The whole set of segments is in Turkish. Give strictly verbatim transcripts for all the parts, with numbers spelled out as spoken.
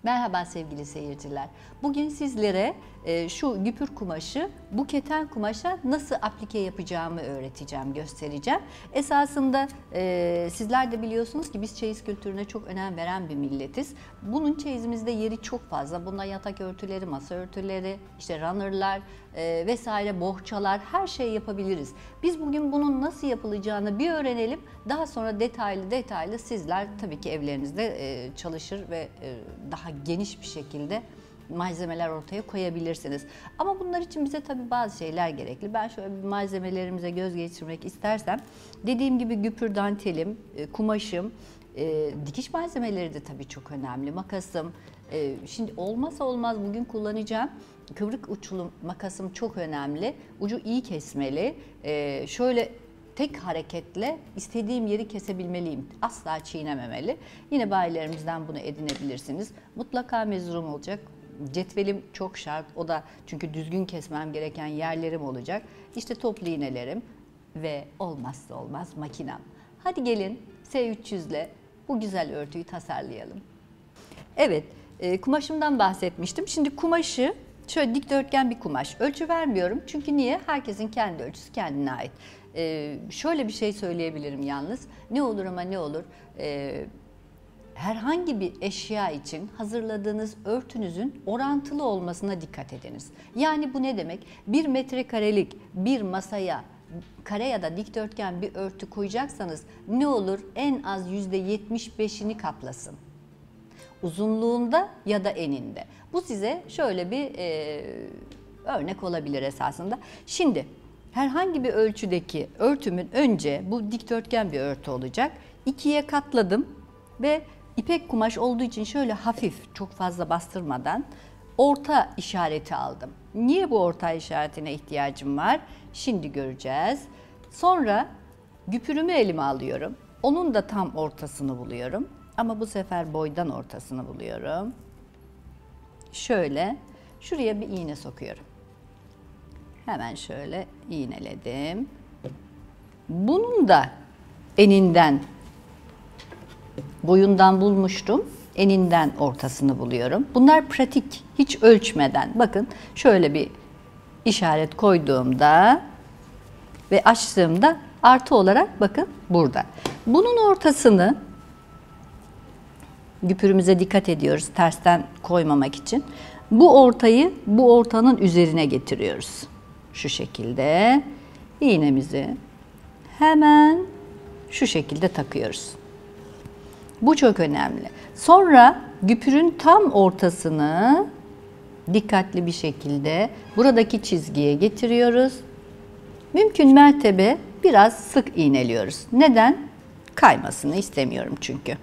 Merhaba sevgili seyirciler. Bugün sizlere e, şu güpür kumaşı bu keten kumaşa nasıl aplike yapacağımı öğreteceğim, göstereceğim. Esasında e, sizler de biliyorsunuz ki biz çeyiz kültürüne çok önem veren bir milletiz. Bunun çeyizimizde yeri çok fazla. Bunda yatak örtüleri, masa örtüleri, işte runner'lar e, vesaire, bohçalar, her şeyi yapabiliriz. Biz bugün bunun nasıl yapılacağını bir öğrenelim. Daha sonra detaylı detaylı sizler tabii ki evlerinizde e, çalışır ve e, daha geniş bir şekilde malzemeler ortaya koyabilirsiniz. Ama bunlar için bize tabii bazı şeyler gerekli. Ben şöyle bir malzemelerimize göz geçirmek istersem, dediğim gibi güpür dantelim, kumaşım, dikiş malzemeleri de tabii çok önemli. Makasım, şimdi olmazsa olmaz bugün kullanacağım kıvrık uçlu makasım çok önemli. Ucu iyi kesmeli. Şöyle tek hareketle istediğim yeri kesebilmeliyim. Asla çiğnememeli. Yine bayilerimizden bunu edinebilirsiniz. Mutlaka mezurum olacak. Cetvelim çok şart. O da çünkü düzgün kesmem gereken yerlerim olacak. İşte toplu iğnelerim ve olmazsa olmaz makinem. Hadi gelin S üç yüz ile bu güzel örtüyü tasarlayalım. Evet, e, kumaşımdan bahsetmiştim. Şimdi kumaşı şöyle dikdörtgen bir kumaş. Ölçü vermiyorum. Çünkü niye? Herkesin kendi ölçüsü kendine ait. Ee, şöyle bir şey söyleyebilirim yalnız. Ne olur ama ne olur. Ee, herhangi bir eşya için hazırladığınız örtünüzün orantılı olmasına dikkat ediniz. Yani bu ne demek? Bir metrekarelik bir masaya kare ya da dikdörtgen bir örtü koyacaksanız ne olur? En az yüzde yetmiş beşini kaplasın. Uzunluğunda ya da eninde. Bu size şöyle bir e, örnek olabilir esasında. Şimdi herhangi bir ölçüdeki örtümün önce bu dikdörtgen bir örtü olacak. İkiye katladım ve ipek kumaş olduğu için şöyle hafif, çok fazla bastırmadan orta işareti aldım. Niye bu orta işaretine ihtiyacım var? Şimdi göreceğiz. Sonra güpürümü elime alıyorum. Onun da tam ortasını buluyorum. Ama bu sefer boydan ortasını buluyorum. Şöyle şuraya bir iğne sokuyorum. Hemen şöyle iğneledim. Bunun da eninden, boyundan bulmuştum. Eninden ortasını buluyorum. Bunlar pratik, hiç ölçmeden. Bakın şöyle bir işaret koyduğumda ve açtığımda artı olarak bakın burada. Bunun ortasını güpürümüze dikkat ediyoruz tersten koymamak için. Bu ortayı bu ortanın üzerine getiriyoruz. Şu şekilde iğnemizi hemen şu şekilde takıyoruz. Bu çok önemli. Sonra güpürün tam ortasını dikkatli bir şekilde buradaki çizgiye getiriyoruz. Mümkün mertebe biraz sık iğneliyoruz. Neden? Kaymasını istemiyorum çünkü.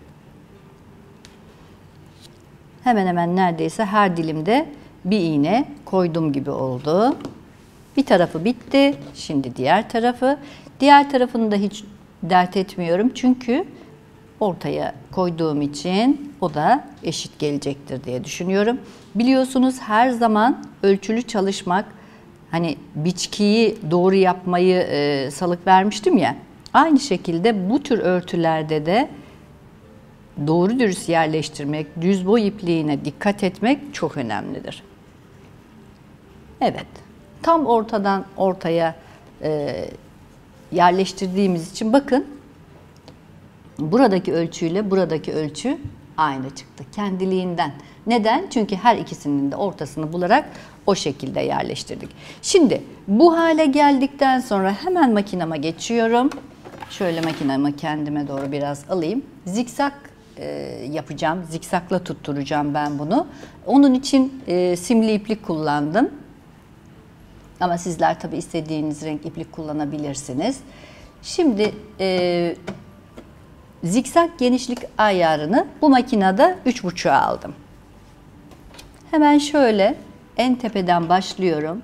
Hemen hemen neredeyse her dilimde bir iğne koyduğum gibi oldu. Bir tarafı bitti. Şimdi diğer tarafı. Diğer tarafını da hiç dert etmiyorum. Çünkü ortaya koyduğum için o da eşit gelecektir diye düşünüyorum. Biliyorsunuz her zaman ölçülü çalışmak, hani biçkiyi doğru yapmayı e, salık vermiştim ya. Aynı şekilde bu tür örtülerde de doğru dürüst yerleştirmek, düz boy ipliğine dikkat etmek çok önemlidir. Evet, tam ortadan ortaya e, yerleştirdiğimiz için bakın, buradaki ölçüyle buradaki ölçü aynı çıktı kendiliğinden. Neden? Çünkü her ikisinin de ortasını bularak o şekilde yerleştirdik. Şimdi bu hale geldikten sonra hemen makinama geçiyorum. Şöyle makinamı kendime doğru biraz alayım. Zikzak yapacağım. Zikzakla tutturacağım ben bunu. Onun için e, simli iplik kullandım. Ama sizler tabii istediğiniz renk iplik kullanabilirsiniz. Şimdi e, zikzak genişlik ayarını bu makinede üç buçuğa aldım. Hemen şöyle en tepeden başlıyorum.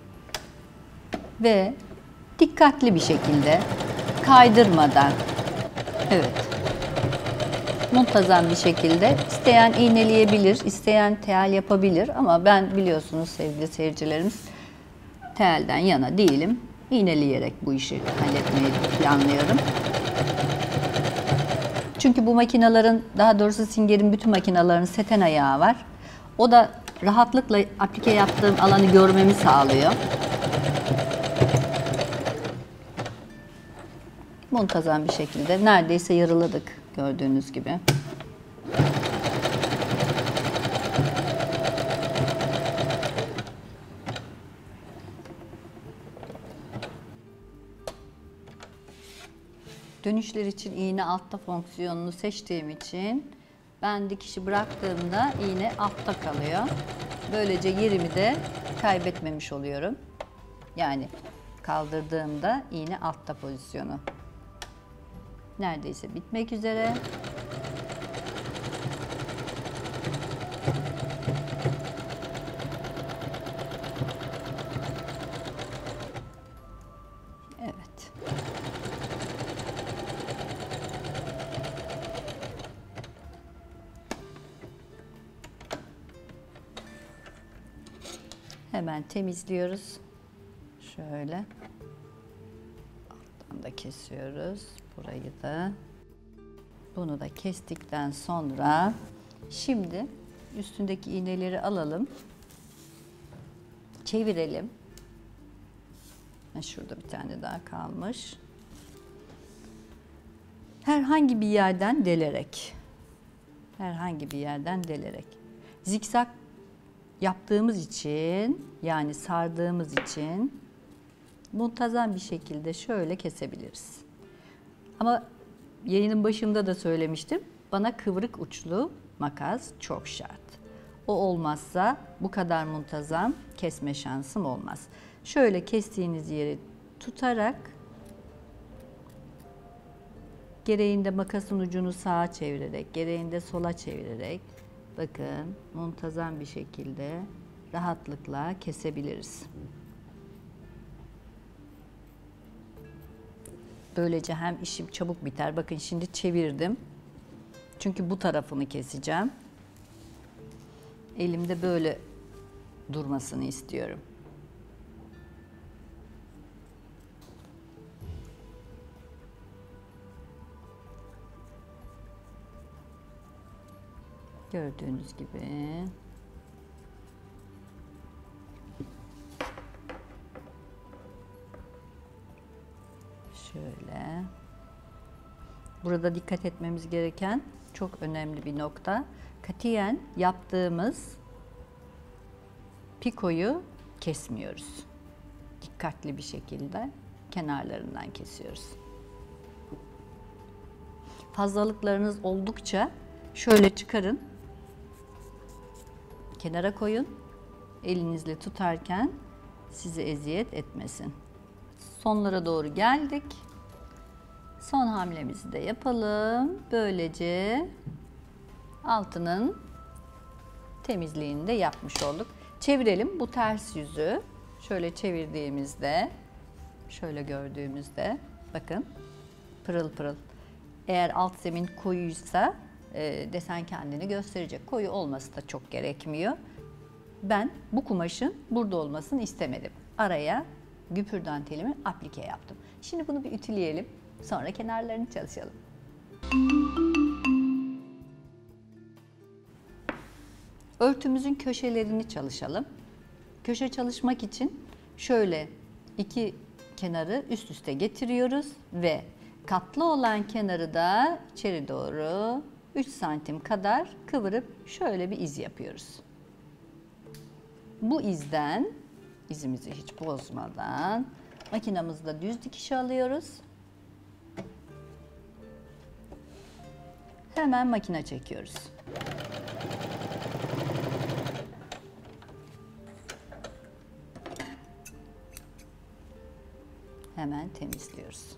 Ve dikkatli bir şekilde kaydırmadan, evet, muntazam bir şekilde isteyen iğneleyebilir, isteyen tel yapabilir ama ben biliyorsunuz sevgili seyircilerimiz telden yana değilim. İğneleyerek bu işi halletmeyi planlıyorum. Çünkü Çünkü bu makinelerin, daha doğrusu Singer'in bütün makinelerin seten ayağı var. O da rahatlıkla aplike yaptığım alanı görmemi sağlıyor. Muntazam bir şekilde neredeyse yarıladık gördüğünüz gibi. Dönüşler için iğne altta fonksiyonunu seçtiğim için ben dikişi bıraktığımda iğne altta kalıyor. Böylece yerimi de kaybetmemiş oluyorum. Yani kaldırdığımda iğne altta pozisyonu. Neredeyse bitmek üzere. Evet. Hemen temizliyoruz. Şöyle. Alttan da kesiyoruz. Burayı da. Bunu da kestikten sonra şimdi üstündeki iğneleri alalım. Çevirelim. Şurada bir tane daha kalmış. Herhangi bir yerden delerek. Herhangi bir yerden delerek. Zikzak yaptığımız için, yani sardığımız için muntazam bir şekilde şöyle kesebiliriz. Ama yayının başında da söylemiştim, bana kıvrık uçlu makas çok şart. O olmazsa bu kadar muntazam kesme şansım olmaz. Şöyle kestiğiniz yeri tutarak, gereğinde makasın ucunu sağa çevirerek, gereğinde sola çevirerek, bakın muntazam bir şekilde rahatlıkla kesebiliriz. Böylece hem işim çabuk biter. Bakın şimdi çevirdim. Çünkü bu tarafını keseceğim. Elimde böyle durmasını istiyorum. Gördüğünüz gibi. Şöyle. Burada dikkat etmemiz gereken çok önemli bir nokta. Katiyen yaptığımız pikoyu kesmiyoruz. Dikkatli bir şekilde kenarlarından kesiyoruz. Fazlalıklarınız oldukça şöyle çıkarın. Kenara koyun. Elinizle tutarken sizi eziyet etmesin. Sonlara doğru geldik. Son hamlemizi de yapalım. Böylece altının temizliğini de yapmış olduk. Çevirelim bu ters yüzü. Şöyle çevirdiğimizde, şöyle gördüğümüzde bakın pırıl pırıl. Eğer alt zemin koyuysa e, desen kendini gösterecek. Koyu olması da çok gerekmiyor. Ben bu kumaşın burada olmasını istemedim. Araya güpür dantelimi aplike yaptım. Şimdi bunu bir ütüleyelim. Sonra kenarlarını çalışalım. Örtümüzün köşelerini çalışalım. Köşe çalışmak için şöyle iki kenarı üst üste getiriyoruz ve katlı olan kenarı da içeri doğru üç santim kadar kıvırıp şöyle bir iz yapıyoruz. Bu izden, izimizi hiç bozmadan makinamızda düz dikişi alıyoruz. Hemen makine çekiyoruz. Hemen temizliyoruz.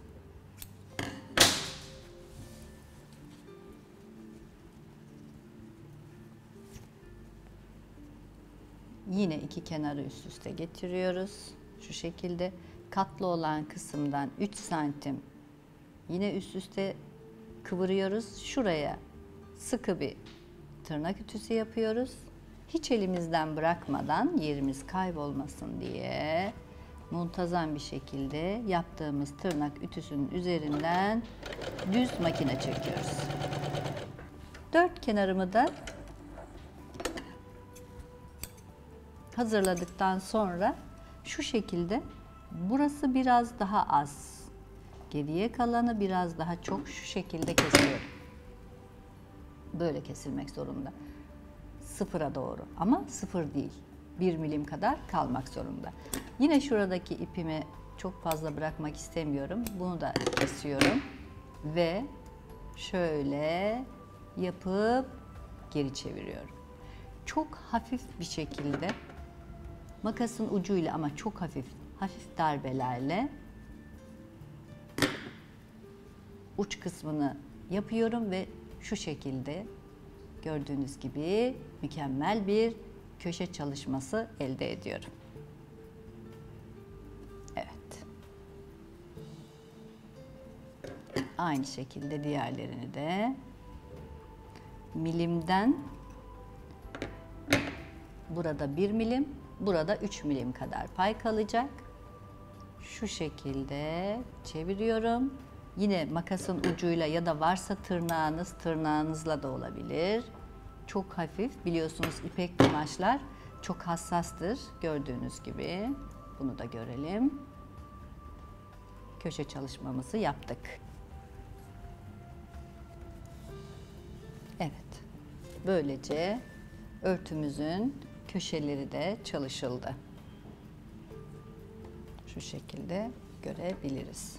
Yine iki kenarı üst üste getiriyoruz. Şu şekilde katlı olan kısımdan üç santim yine üst üste kıvırıyoruz. Şuraya sıkı bir tırnak ütüsü yapıyoruz. Hiç elimizden bırakmadan yerimiz kaybolmasın diye muntazam bir şekilde yaptığımız tırnak ütüsünün üzerinden düz makine çekiyoruz. Dört kenarımı da hazırladıktan sonra şu şekilde burası biraz daha az, geriye kalanı biraz daha çok şu şekilde kesiyorum. Böyle kesilmek zorunda. Sıfıra doğru ama sıfır değil. Bir milim kadar kalmak zorunda. Yine şuradaki ipimi çok fazla bırakmak istemiyorum. Bunu da kesiyorum ve şöyle yapıp geri çeviriyorum. Çok hafif bir şekilde makasın ucuyla ama çok hafif, hafif darbelerle uç kısmını yapıyorum ve şu şekilde gördüğünüz gibi mükemmel bir köşe çalışması elde ediyorum. Evet. Aynı şekilde diğerlerini de milimden burada bir milim, burada üç milim kadar pay kalacak. Şu şekilde çeviriyorum. Yine makasın ucuyla ya da varsa tırnağınız, tırnağınızla da olabilir. Çok hafif, biliyorsunuz ipek kumaşlar çok hassastır gördüğünüz gibi. Bunu da görelim. Köşe çalışmamızı yaptık. Evet. Böylece örtümüzün köşeleri de çalışıldı. Şu şekilde görebiliriz.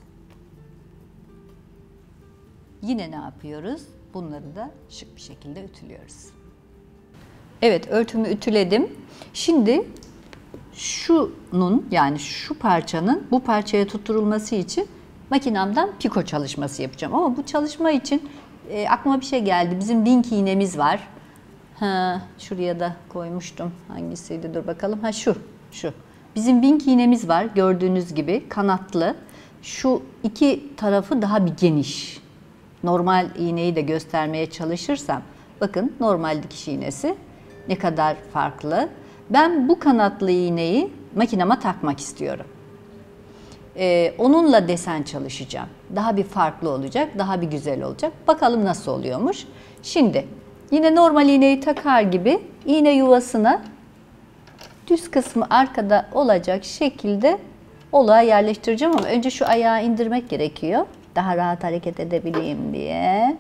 Yine ne yapıyoruz? Bunları da şık bir şekilde ütülüyoruz. Evet, örtümü ütüledim. Şimdi şunun, yani şu parçanın bu parçaya tutturulması için makinamdan piko çalışması yapacağım. Ama bu çalışma için e, aklıma bir şey geldi. Bizim dink iğnemiz var. Ha, şuraya da koymuştum. Hangisiydi? Dur bakalım. Ha şu, şu. Bizim dink iğnemiz var. Gördüğünüz gibi kanatlı. Şu iki tarafı daha bir geniş. Normal iğneyi de göstermeye çalışırsam, bakın normal dikiş iğnesi ne kadar farklı. Ben bu kanatlı iğneyi makinama takmak istiyorum. Ee, onunla desen çalışacağım. Daha bir farklı olacak, daha bir güzel olacak. Bakalım nasıl oluyormuş. Şimdi yine normal iğneyi takar gibi iğne yuvasına düz kısmı arkada olacak şekilde olağa yerleştireceğim ama önce şu ayağı indirmek gerekiyor. Daha rahat hareket edebileyim diye.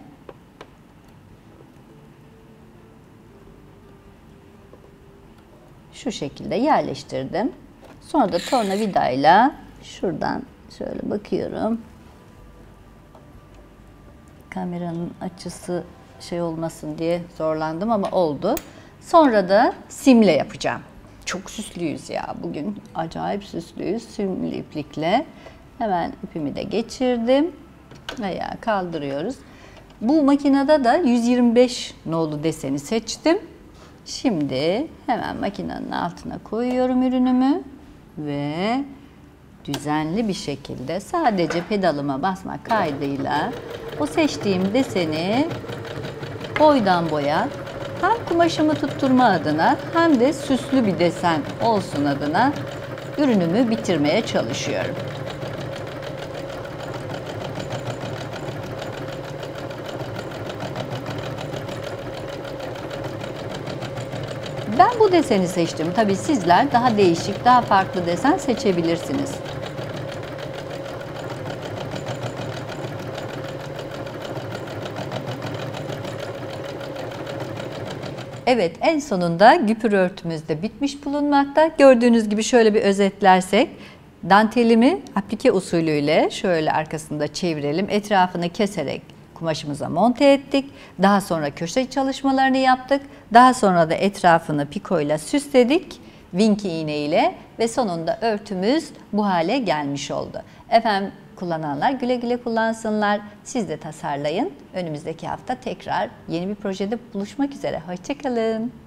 Şu şekilde yerleştirdim. Sonra da tornavidayla şuradan şöyle bakıyorum. Kameranın açısı şey olmasın diye zorlandım ama oldu. Sonra da simle yapacağım. Çok süslüyüz ya bugün. Acayip süslüyüz simli iplikle. Hemen ipimi de geçirdim. Veya kaldırıyoruz. Bu makinede de yüz yirmi beş nolu deseni seçtim. Şimdi hemen makinenin altına koyuyorum ürünümü ve düzenli bir şekilde sadece pedalıma basmak kaydıyla o seçtiğim deseni boydan boya hem kumaşımı tutturma adına hem de süslü bir desen olsun adına ürünümü bitirmeye çalışıyorum. Ben bu deseni seçtim. Tabii sizler daha değişik, daha farklı desen seçebilirsiniz. Evet, en sonunda güpür örtümüz de bitmiş bulunmakta. Gördüğünüz gibi şöyle bir özetlersek, dantelimi aplike usulüyle şöyle arkasında çevirelim, etrafını keserek kumaşımıza monte ettik. Daha sonra köşe çalışmalarını yaptık. Daha sonra da etrafını pikoyla süsledik. Vinki iğne ile ve sonunda örtümüz bu hale gelmiş oldu. Efendim kullananlar güle güle kullansınlar. Siz de tasarlayın. Önümüzdeki hafta tekrar yeni bir projede buluşmak üzere. Hoşça kalın.